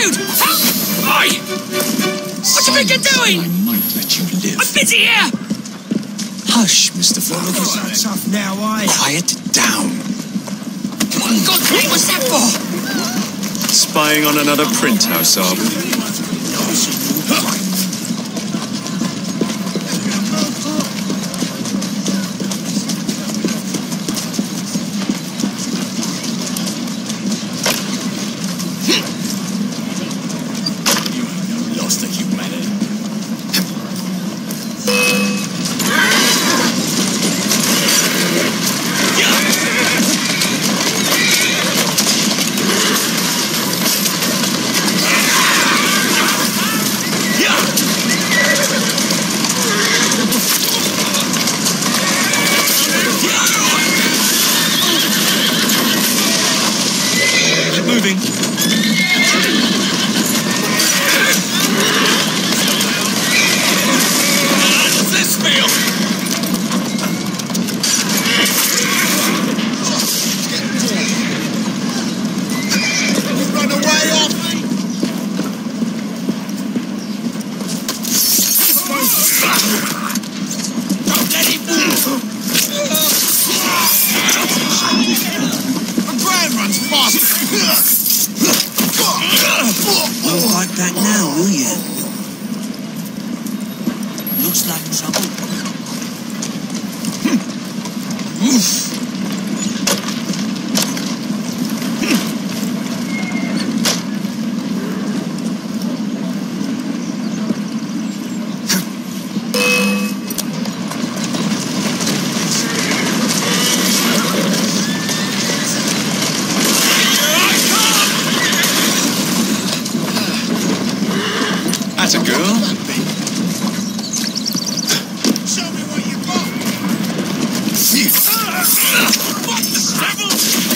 Dude! Oi! What do you think you're doing? I might let you live. I'm busy here! Hush, Mr. Fowler. Look, it's so tough now, Quiet down. God, what was that for? Spying on another print house, are we? Moving. How does this feel? Run away off! Don't let him move! My brain runs faster! Won't fight back now, will you? Looks like trouble. That's a girl. Show me what you got! What the devil?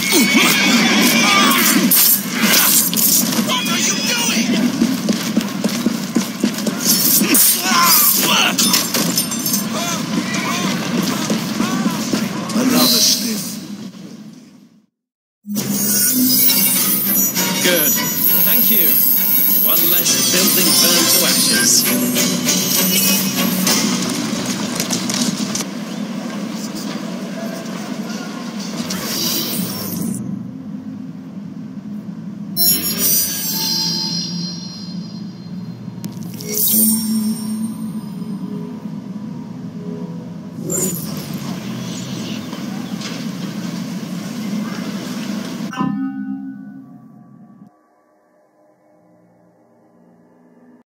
What are you doing? Another sniff. Good. Thank you. One less building burned to ashes.